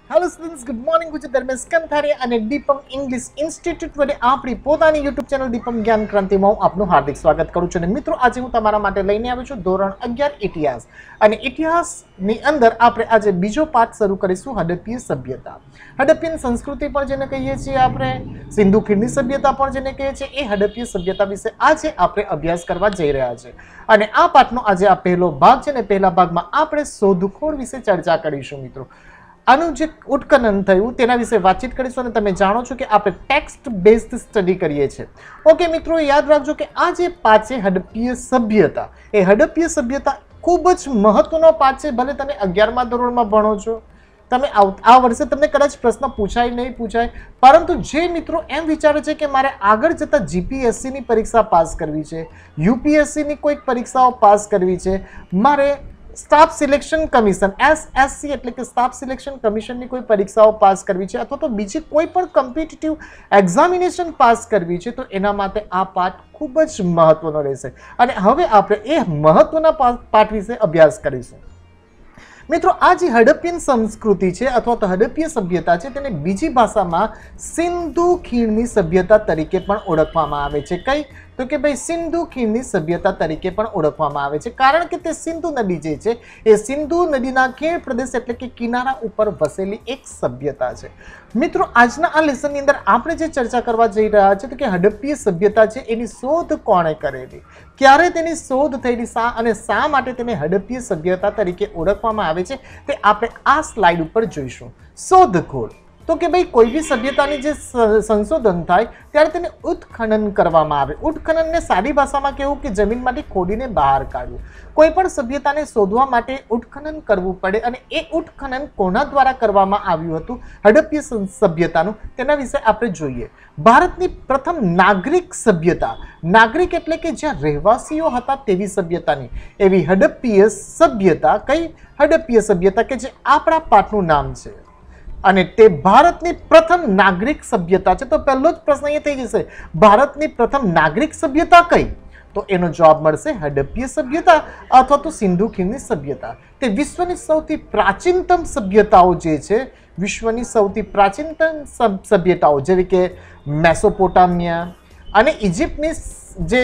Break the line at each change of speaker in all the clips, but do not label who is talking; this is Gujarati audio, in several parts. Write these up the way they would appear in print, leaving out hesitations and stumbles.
Hello students, good morning. Gujarat धर्मेशकांथारिया અને દીપમ ઇંગ્લિશ ઇન્સ્ટિટ્યૂટ વડે આપણી પોતાની YouTube ચેનલ દીપમ જ્ઞાન ક્રાંતિમાં હું આપનું હાર્દિક સ્વાગત કરું છું। અને મિત્રો, આજે હું તમારા માટે લઈને આવ્યો છું ધોરણ 11 ઇતિહાસ। અને ઇતિહાસની અંદર આપણે આજે બીજો પાઠ શરૂ કરીશું, હડપ્પીય સભ્યતા। હડપ્પીય સંસ્કૃતિ પણ જેને કહીએ છીએ આપણે, સિંધુ ખીણની સભ્યતા પણ જેને કહીએ છીએ, એ હડપ્પીય સભ્યતા વિશે આજે આપણે અભ્યાસ કરવા જઈ રહ્યા છે। અને આ પાઠનો આજે આ પહેલો ભાગ છે ને પહેલા ભાગમાં આપણે શોધખોળ વિશે ચર્ચા કરીશું। મિત્રો, આનું જે ઉત્ખનન થયું તેના વિશે વાતચીત કરીશું અને તમે જાણો છો કે આપણે ટેક્સ્ટ બેઝડ સ્ટડી કરીએ છીએ। ઓકે મિત્રો, યાદ રાખજો કે આ જે પાઠ છે હડપ્પીય સભ્યતા, એ હડપ્પીય સભ્યતા ખૂબ જ મહત્વનો પાઠ છે। ભલે તમે 11મા ધોરણમાં ભણો છો, તમે આ વર્ષે તમને કદાચ પ્રશ્ન પૂછાય નહીં પૂછાય, પરંતુ જે મિત્રો એમ વિચારે છે કે મારે આગળ જતા જીપીએસસીની પરીક્ષા પાસ કરવી છે, યુપીએસસીની કોઈક પરીક્ષાઓ પાસ કરવી છે, મારે સ્ટાફ સિલેક્શન કમિશન એસએસસી એટલે કે સ્ટાફ સિલેક્શન કમિશનની કોઈ પરીક્ષાઓ પાસ કરવી છે, અથવા તો બીજી કોઈ પણ કોમ્પિટિટિવ એક્ઝામિનેશન પાસ કરવી છે, તો એના માટે આ પાઠ ખૂબ જ મહત્વનો રહેશે। અને હવે આપણે એ મહત્વના પાઠ વિશે અભ્યાસ કરીશું। મિત્રો, આ જે હડપ્પીય સંસ્કૃતિ છે અથવા તો હડપ્પીય સભ્યતા છે, તેને બીજી ભાષામાં સિંધુ ખીણની સભ્યતા તરીકે પણ ઓળખવામાં આવે છે। કઈ? તો કે ભાઈ સિંધુ ખીણની સભ્યતા તરીકે પણ ઓળખવામાં આવે છે, કારણ કે તે સિંધુ નદી જે છે એ સિંધુ નદીના ખીણ પ્રદેશ એટલે કે કિનારા ઉપર વસેલી એક સભ્યતા છે। મિત્રો, આજના આ લેસનની અંદર આપણે જે ચર્ચા કરવા જઈ રહ્યા છે તો કે હડપ્પીય સભ્યતા છે એની શોધ કોણે કરેલી, ક્યારે તેની શોધ થયેલી, અને શા માટે તેને હડપ્પીય સભ્યતા તરીકે ઓળખવામાં આવે છે, તે આપણે આ સ્લાઇડ ઉપર જોઈશું। શોધખોળ તો કે ભાઈ કોઈ બી સભ્યતાની જે સંશોધન થાય ત્યારે તેને ઉત્ખનન કરવામાં આવે। ઉત્ખનનને સાદી ભાષામાં કહેવું કે જમીનમાંથી ખોદીને બહાર કાઢવું। કોઈ પણ સભ્યતાને શોધવા માટે ઉત્ખનન કરવું પડે, અને એ ઉત્ખનન કોના દ્વારા કરવામાં આવ્યું હતું હડપ્પીય સભ્યતાનું, તેના વિશે આપણે જોઈએ। ભારતની પ્રથમ નાગરિક સભ્યતા, નાગરિક એટલે કે જ્યાં રહેવાસીઓ હતા તેવી સભ્યતાની, એવી હડપ્પીય સભ્યતા, કઈ હડપ્પીય સભ્યતા કે જે આપણા પાઠનું નામ છે, અને તે ભારતની પ્રથમ નાગરિક સભ્યતા છે। તો પહેલો જ પ્રશ્ન એ થઈ જશે, ભારતની પ્રથમ નાગરિક સભ્યતા કઈ? તો એનો જવાબ મળશે હડપ્પીય સભ્યતા અથવા તો સિંધુ ખીણની સભ્યતા। તે વિશ્વની સૌથી પ્રાચીનતમ સભ્યતાઓ જે છે, વિશ્વની સૌથી પ્રાચીનતમ સભ્યતાઓ જેવી કે મેસોપોટામિયા અને ઇજિપ્તની જે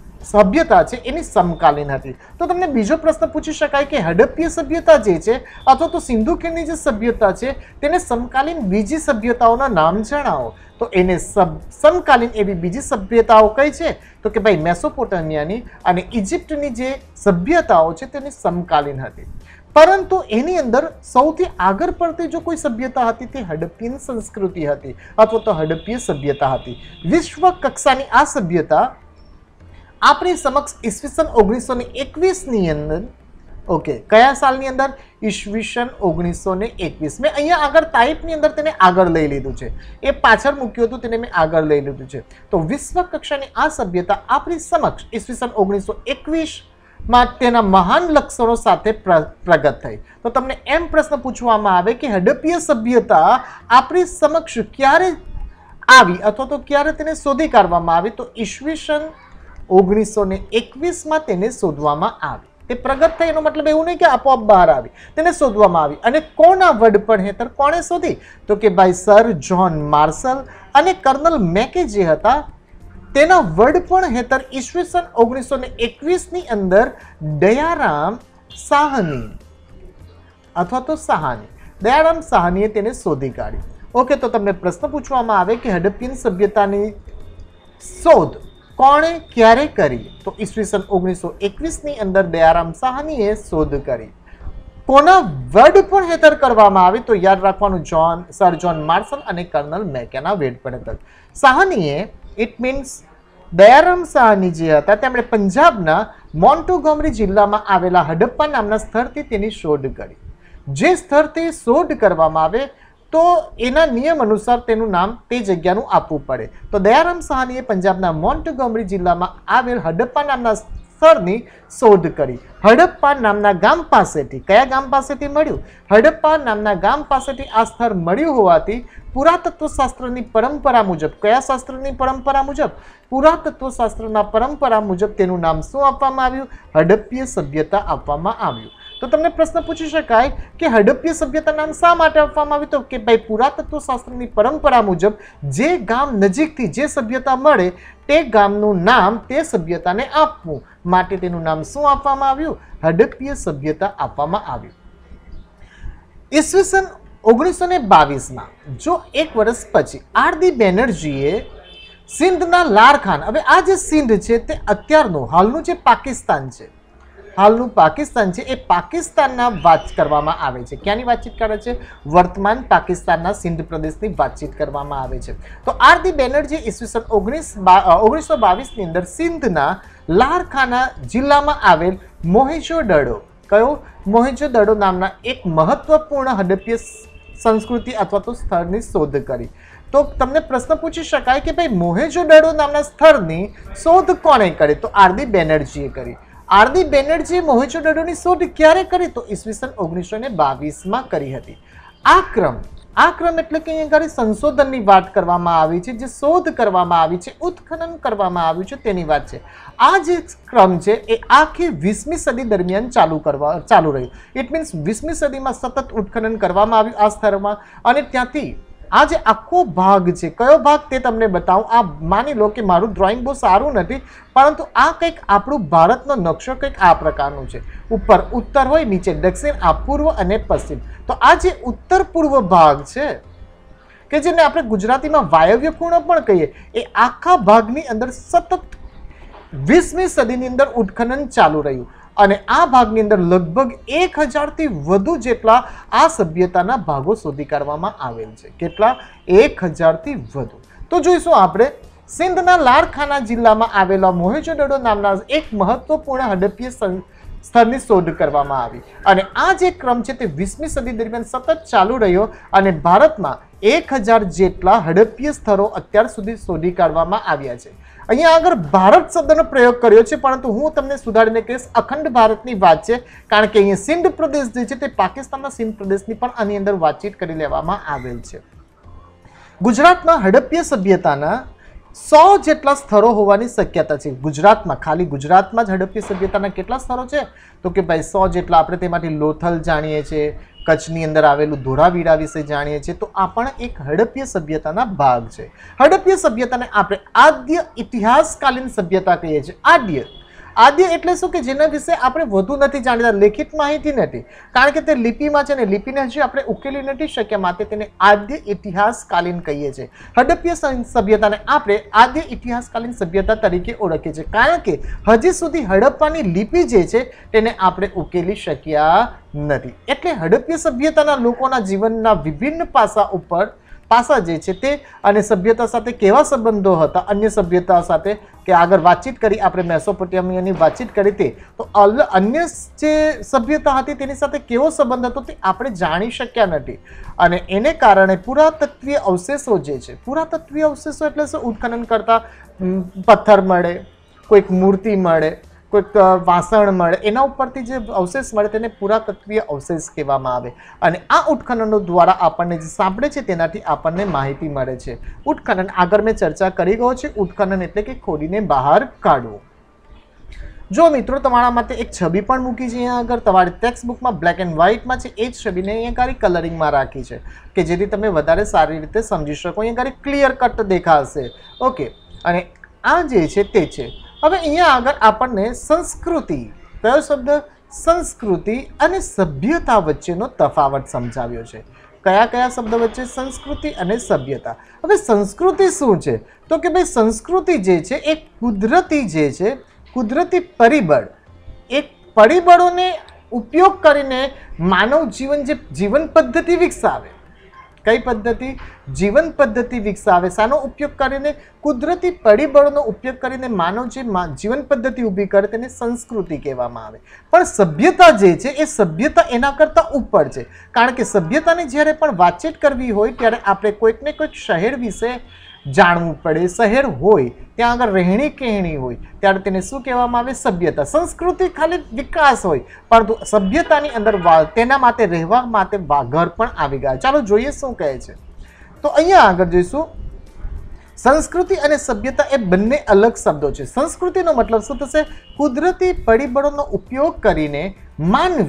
સભ્યતા છે એની સમકાલીન હતી। તો તમને બીજો પ્રશ્ન પૂછી શકાય કે હડપ્પીય સભ્યતા જે છે અથવા તો સિંધુ ખીણની જે સભ્યતા છે તેને સમકાલીન બીજી સભ્યતાઓના નામ જણાવો। તો એને સમકાલીન એવી બીજી સભ્યતાઓ કઈ છે? તો કે ભાઈ મેસોપોટામિયાની અને ઇજિપ્તની જે સભ્યતાઓ છે તેની સમકાલીન હતી। પરંતુ એની અંદર સૌથી આગળ પડતી જો કોઈ સભ્યતા હતી તે હડપ્પીય સંસ્કૃતિ હતી અથવા તો હડપ્પીય સભ્યતા હતી। વિશ્વ કક્ષાની આ સભ્યતા આપણી સમક્ષ ઈસવીસન 1921ની અંદર, ઓકે, કયા સાલની અંદર? ઈસવીસન 1921। મેં અહીંયા આગળ ટાઈપની અંદર તેને આગળ લઈ લીધું છે, એ પાછળ મૂક્યું હતું તેને મેં આગળ લઈ લીધું છે। તો વિશ્વ કક્ષાની આ સભ્યતા આપણી સમક્ષ ઈસવીસન 1921માં તેના મહાન લક્ષણો સાથે પ્રગટ થઈ। તો તમને એમ પ્રશ્ન પૂછવામાં આવે કે હડપ્પીય સભ્યતા આપણી સમક્ષ ક્યારે આવી અથવા તો ક્યારે તેને શોધી કાઢવામાં આવી? તો ઈસવીસન 1921માં તેને શોધવામાં આવી। તે પ્રગટ થઈ એનો મતલબ એવું નહીં કે આપોઆપ બહાર આવી, તેને શોધવામાં આવી। અને કોના વડપણ હેઠળ કોણે શોધી? તો કે ભાઈ સર જ્હોન માર્શલ અને કર્નલ મેકે જે હતા તેના વડપણ હેઠળ ઈસવીસન 1921ની અંદર દયારામ સાહની અથવા તો દયારામ સાહનીએ તેને શોધી કાઢી। ઓકે, તો તમને પ્રશ્ન પૂછવામાં આવે કે હડપ્પીય સભ્યતાની શોધ કોણે ક્યારે કરી? તો ઈસવીસન 1921ની અંદર દયારામ સાહનીએ શોધ કરી। કોના વડપણ હેઠળ કરવામાં આવી? તો યાદ રાખવાનું, સર જ્હોન માર્શલ અને કર્નલ મેકેના વડપણ હેઠળ। સાહનીએ, ઇટ મીન્સ દયારામ સાહની જે હતા તેમણે પંજાબના મોન્ટોગોમરી જિલ્લામાં આવેલા હડપ્પા નામના સ્થળથી તેની શોધ કરી। જે સ્થળથી શોધ કરવામાં આવે તો એના નિયમ અનુસાર તેનું નામ તે જગ્યાનું આપવું પડે। તો દયારામ સાહનીએ પંજાબના મોન્ટગોમરી જિલ્લામાં આવેલ હડપ્પા નામના સ્થળની શોધ કરી। હડપ્પા નામના ગામ પાસેથી, કયા ગામ પાસેથી મળ્યું? હડપ્પા નામના ગામ પાસેથી આ સ્થળ મળ્યું હોવાથી પુરાતત્વશાસ્ત્રની પરંપરા મુજબ, કયા શાસ્ત્રની પરંપરા મુજબ? પુરાતત્વશાસ્ત્રના પરંપરા મુજબ તેનું નામ શું આપવામાં આવ્યું? હડપ્પીય સભ્યતા આપવામાં આવ્યું। तो तमने प्रश्न पूछी शकाय कि हड़प्पीय सभ्यता नाम शा माटे आपवामां आव्युं? तो कि भाई पुरातत्वशास्त्रनी परंपरा मुजब जे गाम नजीकथी जे सभ्यता मळे ते गामनुं नाम ते सभ्यताने आपवुं माटे तेनुं नाम शुं आपवामां आव्युं? हड़प्पीय सभ्यता आपवामां आव्युं। ईस्वीसन 1922 में जो एक वर्ष पछी आर.डी. बेनर्जीए सिंधना लारखान, हवे आ जे सिंध छे ते अत्यारनुं हालनुं जे पाकिस्तान छे, हालनुं पाकिस्तान छे ए पाकिस्तानना वात करवामां आवे छे। क्यांनी वातचीत करे छे? वर्तमान पाकिस्तानना सिंध प्रदेशनी वातचीत करवामां आवे छे। तो आर.डी. बेनर्जीए ईस्वीसन 1922 ની અંદર સિંધના લારખાના જિલ્લામાં આવેલ મોહેંજો-દડો, કયો? મોહેંજો-દડો નામના એક મહત્વપૂર્ણ હડપ્પીય संस्कृति अथवा तो स्थळनी शोध करी। तो तमने प्रश्न पूछी शकाय कि भाई मोहेंजो-दड़ो नामना स्थळनी शोध कोणे करी? तो आर.डी. बेनर्जीए करी। आर.डी. बेनर्जीए मोहेंजो-दड़ोनी शोध क्यारे करी? तो ईस्वीसन 1922 में करी हती। आ क्रम એટલે કે અહીં આગળ સંશોધનની વાત કરવામાં આવી છે, જે શોધ કરવામાં આવી છે, ઉત્ખનન કરવામાં આવ્યું છે તેની વાત છે। આ જે ક્રમ છે એ આખી 20મી સદી દરમિયાન ચાલુ રહ્યું। ઇટ મીન્સ 20મી સદીમાં સતત ઉત્ખનન કરવામાં આવ્યું આ સ્થળમાં અને ત્યાંથી આ જે આખો ભાગ છે, કયો ભાગ તે તમને બતાવું। આ માની લો કે મારું ડ્રોઈંગ બહુ સારું નથી, પરંતુ આ કંઈક આપણું ભારતનો નકશો કંઈક આ પ્રકારનું છે। ઉપર ઉત્તર હોય, નીચે દક્ષિણ, આ પૂર્વ અને પશ્ચિમ। તો આ જે ઉત્તર પૂર્વ ભાગ છે કે જેને આપણે ગુજરાતીમાં વાયવ્ય ખૂણો પણ કહીએ, એ આખા ભાગની અંદર સતત 20મી સદીની અંદર ઉત્ખનન ચાલુ રહ્યું અને આ ભાગની અંદર લગભગ 1000 થી વધુ જેટલા આ સભ્યતાના ભાગો શોધી કાઢવામાં આવેલ છે। કેટલા? 1000 થી વધુ। તો જોઈશું આપણે સિંધના લારખાના જિલ્લામાં આવેલા મોહેંજો-દડો નામના એક મહત્વપૂર્ણ હડપ્પીય સ્થળની શોધ કરવામાં આવી અને આ જે ક્રમ છે તે 20મી સદી દરમિયાન સતત ચાલુ રહ્યો અને ભારતમાં 1000 જેટલા હડપ્પીય સ્થળો અત્યાર સુધી શોધી કાઢવામાં આવ્યા છે। અહીંયા આગળ ભારત શબ્દનો પ્રયોગ કર્યો છે, પરંતુ હું તમને સુધારીને કહીશ અખંડ ભારતની વાત છે, કારણ કે અહીંયા સિંધ પ્રદેશ જે છે તે પાકિસ્તાનના સિંધ પ્રદેશની પણ આની અંદર વાતચીત કરી લેવામાં આવેલ છે। ગુજરાતમાં હડપ્પીય સભ્યતાના 100 જેટલા સ્થળો હોવાની શક્યતા છે। ગુજરાતમાં, ખાલી ગુજરાતમાં જ હડપ્પીય સભ્યતાના કેટલા સ્થળો છે? તો કે ભાઈ 100 જેટલા। આપણે તેમાંથી લોથલ જાણીએ છીએ, કચ્છની અંદર આવેલું ધોળાવીરા વિશે જાણીએ છીએ, તો આ પણ એક હડપ્પીય સભ્યતાના ભાગ છે। હડપ્પીય સભ્યતાને આપણે આદ્ય ઇતિહાસકાલીન સભ્યતા કહીએ છીએ। આદ્ય એટલે શું કે જેના વિશે આપણે વધુ નથી જાણતા, લેખિત માહિતી નથી, કારણ કે તે લિપિમાં છે ને લિપિને હજી આપણે ઉકેલી નથી શક્યા, માટે તેને આદ્ય ઇતિહાસકાલીન કહીએ છીએ। હડપ્પીય સભ્યતાને આપણે આદ્ય ઇતિહાસકાલીન સભ્યતા તરીકે ઓળખીએ છીએ, કારણ કે હજી સુધી હડપ્પાની લિપિ જે છે તેને આપણે ઉકેલી શક્યા નથી। એટલે હડપ્પીય સભ્યતાના લોકોના જીવનના વિભિન્ન પાસા જે છે તે અને સભ્યતા સાથે કેવા સંબંધો હતા અન્ય સભ્યતા સાથે, કે આગળ વાતચીત કરી આપણે મેસોપોટેમિયાની વાતચીત કરી તે, તો અન્ય જે સભ્યતા હતી તેની સાથે કેવો સંબંધ હતો તે આપણે જાણી શક્યા નથી અને એને કારણે પુરાતત્વીય અવશેષો જે છે, પુરાતત્વીય અવશેષો એટલે શું? ઉત્ખનન કરતા પથ્થર મળે, કોઈક મૂર્તિ મળે, કોઈક વાસણ મળે, એના ઉપરથી જે અવશેષ મળે તેને પુરાતત્વીય અવશેષ કહેવામાં આવે અને આ ઉત્ખનનો દ્વારા આપણને જે સાંભળે છે તેનાથી આપણને માહિતી મળે છે। ઉત્ખનન આગળ મેં ચર્ચા કરી ગયો છે। ઉત્ખનન એટલે કે ખોદીને બહાર કાઢવું। જો મિત્રો તમારા માટે એક છબી પણ મૂકી છે અહીંયા આગળ, તમારી ટેક્સ્ટ બુકમાં બ્લેક એન્ડ વ્હાઇટમાં છે, એ જ છબીને અહીંયા આગળ કલરિંગમાં રાખી છે કે જેથી તમે વધારે સારી રીતે સમજી શકો। અહીંયા આગળ ક્લિયર કટ દેખાશે। ઓકે, અને આ જે છે તે છે। હવે અહીંયા આગળ આપણને સંસ્કૃતિ, કયો શબ્દ? સંસ્કૃતિ અને સભ્યતા વચ્ચેનો તફાવત સમજાવ્યો છે। કયા કયા શબ્દ વચ્ચે? સંસ્કૃતિ અને સભ્યતા। હવે સંસ્કૃતિ શું છે? તો કે ભાઈ સંસ્કૃતિ જે છે એ કુદરતી જે છે, કુદરતી પરિબળ, એક પરિબળોને ઉપયોગ કરીને માનવ જીવન જે જીવન પદ્ધતિ વિકસાવે। કઈ પદ્ધતિ? જીવન પદ્ધતિ વિકસાવે। શાનો ઉપયોગ કરીને? કુદરતી પરિબળોનો ઉપયોગ કરીને માનવ જે જીવન પદ્ધતિ ઊભી કરે તેને સંસ્કૃતિ કહેવામાં આવે। પણ સભ્યતા જે છે એ સભ્યતા એના કરતાં ઉપર છે, કારણ કે સભ્યતાની જ્યારે પણ વાતચીત કરવી હોય ત્યારે આપણે કોઈક ને કોઈક શહેર વિશે જાણવું પડે। શહેર હોય ત્યાં આગળ રહેણી કહેણી હોય ત્યારે તેને શું કહેવામાં આવે? સભ્યતા। સંસ્કૃતિ ખાલી વિકાસ હોય, પરંતુ સભ્યતાની અંદર તેના માટે રહેવા માટે ઘર પણ આવી ગયા। ચાલો જોઈએ શું કહે છે। તો અહીંયા આગળ જોઈશું સંસ્કૃતિ અને સભ્યતા એ બંને અલગ શબ્દો છે। સંસ્કૃતિનો મતલબ શું થશે? કુદરતી પરિબળોનો ઉપયોગ કરીને માનવી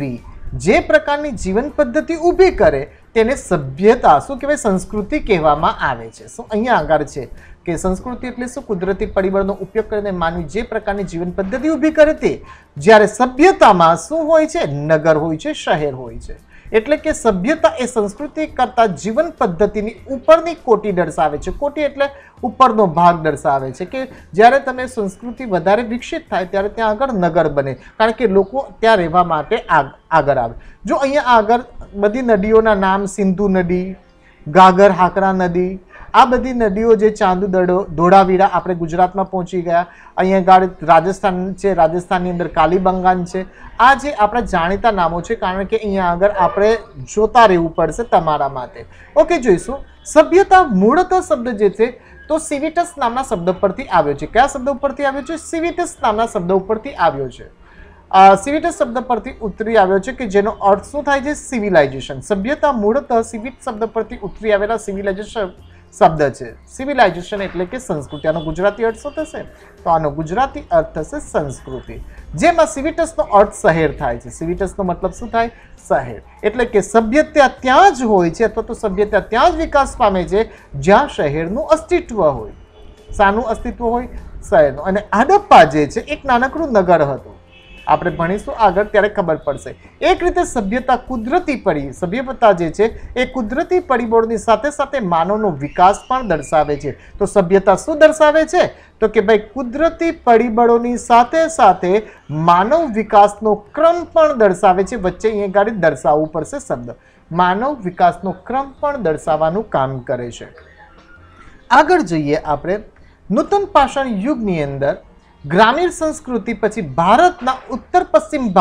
જે પ્રકારની જીવન પદ્ધતિ ઊભી કરે તેને સભ્યતા શું કહેવાય સંસ્કૃતિ કહેવામાં આવે છે. શું અહીંયા આગળ છે કે સંસ્કૃતિ એટલે શું કુદરતી પરિબળનો ઉપયોગ કરીને માનવી જે પ્રકારની જીવન પદ્ધતિ ઊભી કરે તે. જ્યારે સભ્યતામાં શું હોય છે નગર હોય છે શહેર હોય છે. એટલે કે સભ્યતા એ સંસ્કૃતિ કરતા જીવન પદ્ધતિની ઉપરની કોટી દર્શાવે છે. કોટી એટલે ઉપરનો ભાગ દર્શાવે છે કે જ્યારે તમે સંસ્કૃતિ વધારે વિકસિત થાય ત્યારે ત્યાં આગળ નગર બને કારણ કે લોકો ત્યાં રહેવા માટે આગળ આવે. જો અહીંયા આગળ બધી નદીઓના નામ સિંધુ નદી, ગાગર હાકરા નદી, આ બધી નદીઓ જે ચાંદુ ધોળાવીરા આપણે ગુજરાતમાં પહોંચી ગયા. અહીંયા આગળ રાજસ્થાન છે, રાજસ્થાનની અંદર કાલીબંગાન છે. આ જે આપણા જાણીતા નામો છે કારણ કે અહીંયા આગળ આપણે જોતા રહેવું પડશે તમારા માટે. ઓકે, જોઈશું. સભ્યતા મૂળતઃ શબ્દ જે છે તો સિવિટસ નામના શબ્દ પરથી આવ્યો છે. કયા શબ્દ ઉપરથી આવ્યો છે? સિવિટસ નામના શબ્દ ઉપરથી આવ્યો છે. સિવિટસ શબ્દ પરથી ઉતરી આવ્યો છે કે જેનો અર્થ શું થાય છે? સિવિલાઇઝેશન. સભ્યતા મૂળતઃ સિવિટ શબ્દ પરથી ઉતરી આવેલા સિવિલાઇઝેશન શબ્દ છે. સિવિલાઇઝેશન એટલે કે સંસ્કૃતિ. આનો ગુજરાતી અર્થ શું થશે? તો આનો ગુજરાતી અર્થ થશે સંસ્કૃતિ, જેમાં સિવિટસનો અર્થ શહેર થાય છે. સિવિટસનો મતલબ શું થાય? શહેર. એટલે કે સભ્યતા ત્યાં જ હોય છે અથવા તો સભ્યતા ત્યાં જ વિકાસ પામે છે જ્યાં શહેરનું અસ્તિત્વ હોય. શાનું અસ્તિત્વ હોય? શહેરનું. અને હડપ્પા જે છે એક નાનકડું નગર હતું. આપણે ભણીશું આગળ ત્યારે ખબર પડશે. એક રીતે સભ્યતા જે છે એ કુદરતી પરિબળોની સાથે સાથે માનવનો વિકાસ પણ દર્શાવે છે. તો સભ્યતા શું દર્શાવે છે? તો કે ભાઈ કુદરતી પરિબળોની સાથે સાથે માનવ વિકાસનો ક્રમ પણ દર્શાવે છે. વચ્ચે અહીંયા ગાડી દર્શાવવું પડશે શબ્દ. માનવ વિકાસનો ક્રમ પણ દર્શાવવાનું કામ કરે છે. આગળ જોઈએ આપણે. નૂતન પાષાણ યુગની અંદર ગ્રામીણ સંસ્કૃતિ પછી ભારતના ઉત્તર પશ્ચિમ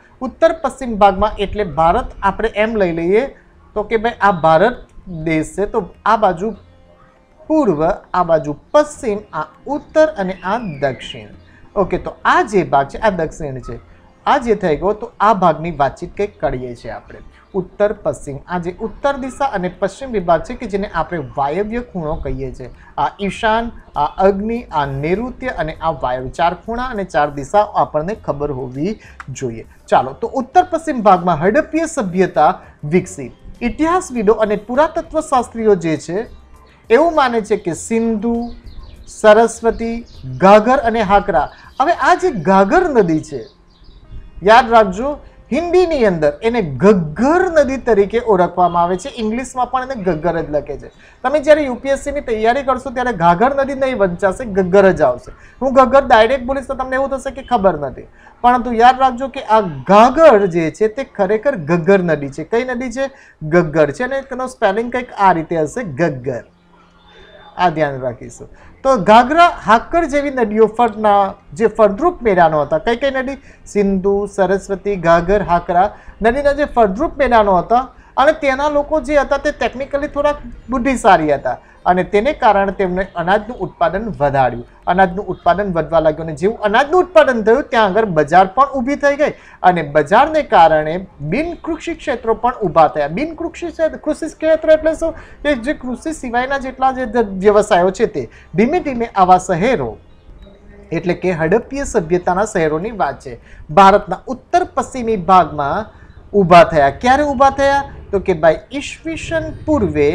ભાગમાં એટલે ભારત આપણે એમ લઈ લઈએ તો કે ભાઈ આ ભારત દેશ છે તો આ બાજુ પૂર્વ, આ બાજુ પશ્ચિમ, આ ઉત્તર અને આ દક્ષિણ. ઓકે, તો આ જે ભાગ છે આ દક્ષિણ છે. આ જે થઈ ગયો તો આ ભાગની વાતચીત કંઈક કરીએ છીએ આપણે. ઉત્તર પશ્ચિમ, આ જે ઉત્તર દિશા અને પશ્ચિમ વિભાગ છે કે જેને આપણે વાયવ્ય ખૂણો કહીએ છીએ. આ ઈશાન, આ અગ્નિ, આ નૈઋત્ય અને આ વાયવ્ય, 4 ખૂણા અને 4 દિશાઓ આપણને ખબર હોવી જોઈએ. ચાલો, તો ઉત્તર પશ્ચિમ ભાગમાં હડપ્પીય સભ્યતા વિકસી. ઇતિહાસવિદો અને પુરાતત્વ શાસ્ત્રીઓ જે છે એવું માને છે કે સિંધુ, સરસ્વતી, ગાગર અને હાકરા. હવે આ જે ગાગર નદી છે યાદ રાખજો, હિન્દીની અંદર એને ઘગ્ગર નદી તરીકે ઓળખવામાં આવે છે. ઇંગ્લિશમાં પણ એને ઘગ્ગર જ લખે છે. તમે જ્યારે યુપીએસસીની તૈયારી કરશો ત્યારે ઘાઘર નદી નહીં વંચાશે, ઘગ્ગર જ આવશે. હું ઘગ્ગર ડાયરેક્ટ બોલીશ તો તમને એવું થશે કે ખબર નથી, પરંતુ યાદ રાખજો કે આ ઘાઘર જે છે તે ખરેખર ઘગ્ગર નદી છે. કઈ નદી છે? ઘગ્ગર છે. અને તેનો સ્પેલિંગ કંઈક આ રીતે હશે, ઘગ્ગર. આ ધ્યાન રાખીશું. તો ઘાઘરા, હાકર જેવી નદીઓ જે ફળદ્રુપ મેદાનો હતા. કઈ કઈ નદી? સિંધુ, સરસ્વતી, ઘાઘર, હાકરા નદીના જે ફળદ્રુપ મેદાનો હતા અને તેના લોકો જે હતા તે ટેકનિકલી થોડાક બુદ્ધિશાળી હતા અને તેને કારણે તેમણે અનાજનું ઉત્પાદન વધાર્યું. અનાજનું ઉત્પાદન વધવા લાગ્યું અને જેવું અનાજનું ઉત્પાદન થયું ત્યાં આગળ બજાર પણ ઊભી થઈ ગઈ અને બજારને કારણે બિનકૃષિ ક્ષેત્રો પણ ઊભા થયા. કૃષિ ક્ષેત્ર એટલે શું? કે જે કૃષિ સિવાયના જેટલા જે વ્યવસાયો છે તે ધીમે ધીમે આવા શહેરો એટલે કે હડપ્પીય સભ્યતાના શહેરોની વાત છે ભારતના ઉત્તર પશ્ચિમી ભાગમાં ઊભા થયા. ક્યારે ઊભા થયા? તો કે ભાઈ ઈસવીસન પૂર્વે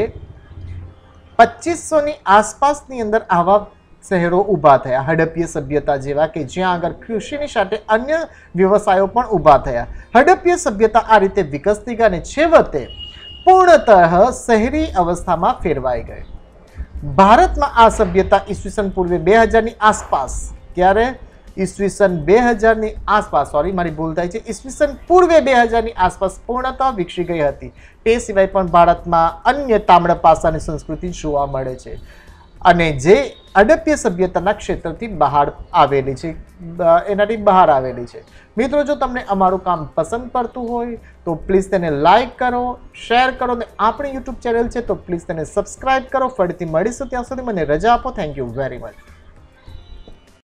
2500ની આસપાસની અંદર આવા શહેરો ઊભા થયા હડપ્પીય સભ્યતા જેવા કે જ્યાં આગળ કૃષિની સાથે અન્ય વ્યવસાયો પણ ઊભા થયા. હડપ્પીય સભ્યતા આ રીતે વિકસતી ગઈ અને છેવટે પૂર્ણતઃ શહેરી અવસ્થામાં ફેરવાઈ ગઈ. ભારતમાં આ સભ્યતા ઈસવીસન પૂર્વે 2000ની આસપાસ, ક્યારે? ઈસવીસન 2000ની આસપાસ, સોરી મારી ભૂલ થાય છે, ઈસવીસન પૂર્વે 2000ની આસપાસ પૂર્ણતઃ વિકસી ગઈ હતી. તે સિવાય પણ ભારતમાં અન્ય તામ્ર પાસાની સંસ્કૃતિ જોવા મળે છે અને જે હડપ્પીય સભ્યતાના ક્ષેત્રથી બહાર આવેલી છે, એનાથી બહાર આવેલી છે. મિત્રો, જો તમને અમારું કામ પસંદ પડતું હોય તો પ્લીઝ તેને લાઈક કરો, શેર કરો અને આપણી યુટ્યુબ ચેનલ છે તો પ્લીઝ તેને સબસ્ક્રાઈબ કરો. ફરીથી મળીશું, ત્યાં સુધી મને રજા આપો. Thank you very much.